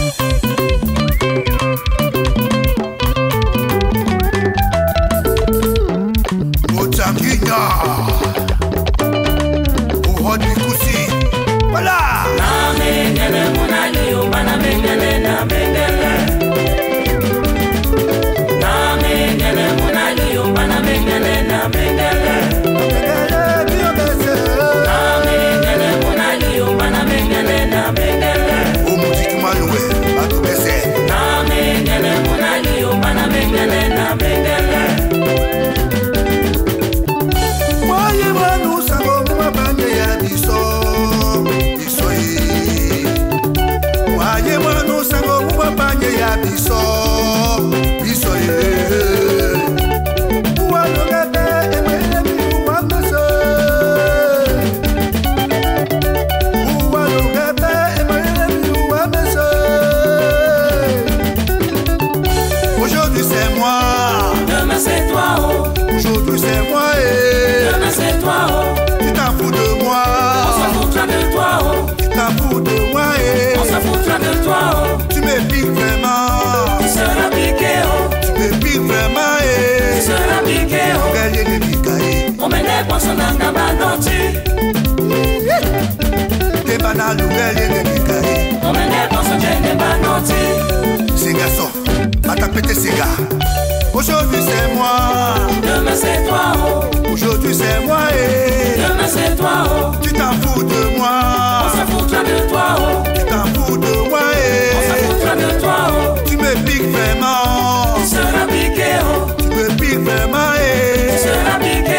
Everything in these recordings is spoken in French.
Aujourd'hui c'est moi, demain c'est toi, oh. Aujourd'hui c'est moi et demain c'est toi, oh. Tu t'en fous de moi, on s'en foutra de toi, oh. Tu t'en fous de moi et on s'en foutra de toi, oh. Tu me piques vraiment, tu seras piqué, oh. Tu me piques vraiment et tu seras piqué,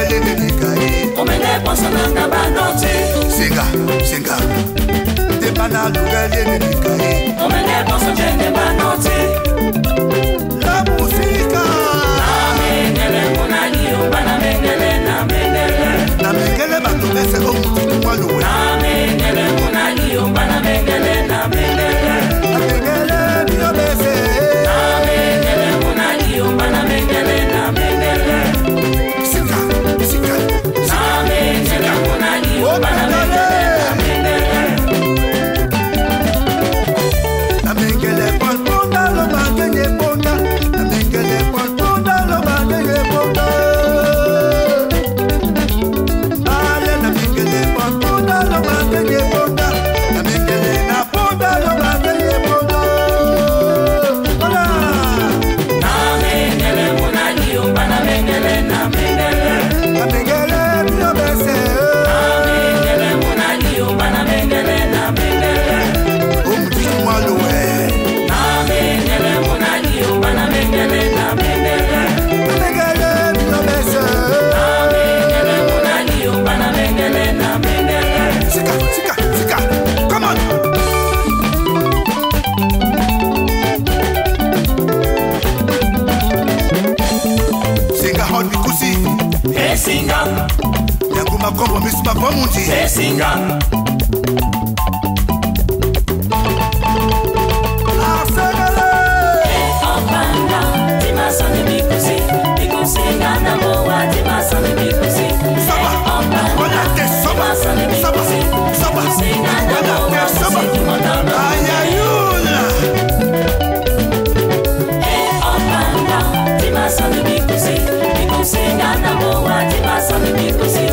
oh. On me ne pense à n'abandonner. Singa, t'es pas dans le lugar de on me ne pense à n'abandonner. La música na mengele bato bese o mutu kwa luwe na mengele bio bese sika na mengele ponda lo bagene ponda na mengele ponda lo bagene ponda ale na mengele ponda lo bagene ponda na mengele na ponda lo bagene ponda hola na mengele bio bese o mutu kwa luwe Sika, come on. Singa hot bikusi. Hey singa. Yangu makombo misuma kwa mundi. Hey singa. Asagala. Hey opanda, timasane bikusi. Bikusi ngana moa, timasane bikusi. Saba. Wala te saba. Saba. Wala te saba. Ayayula. Hey opanda, timasane bikusi. Bikusi ngana moa, timasane bikusi.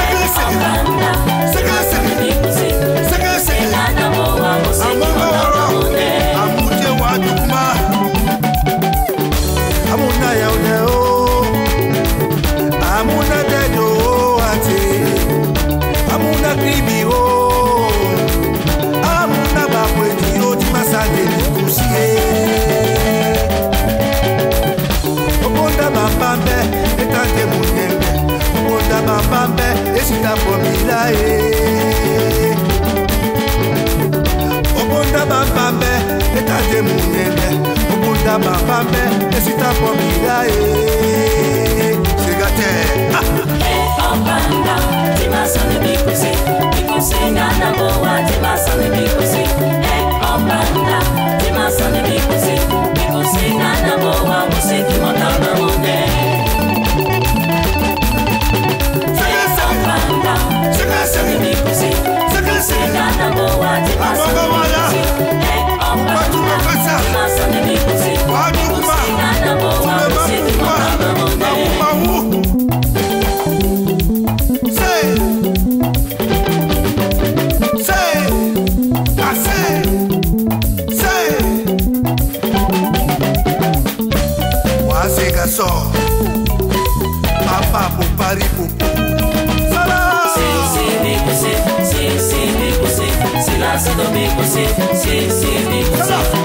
Obonda bambambe, etate munene. Obonda bambambe, esita pomila Segate. Hey opanda, timasane bikusi. Bikusi ngana moa, timasane bikusi. Hey opanda, timasane bikusi. Bikusi ngana moa, musiki motama mune. Segate. Bikusi ngana moa, timasane bikusi. Hey opanda. so papa pour Paris pour Sala si la si do bico si bico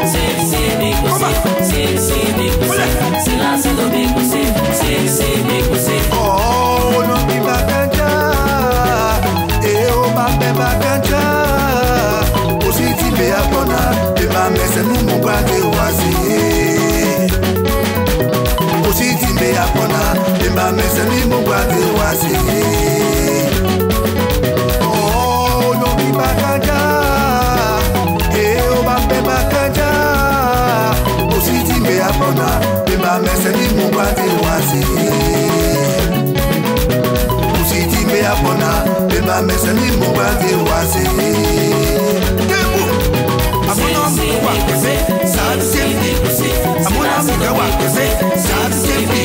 si la si do bico si bico si oh no mi baganja e o babe baganja o si ti be apona e ba mese mu mo gba de wasi o si ti be apona e ba mese ni mo gba de wasi oh no mi baganja e o babe baganja o si ti be apona e ba mese ni mo gba de wasi Apona, beba mesani mubadi wasi. Demu, apona muwa kese, sa tipi. Apona muwa kese, sa tipi.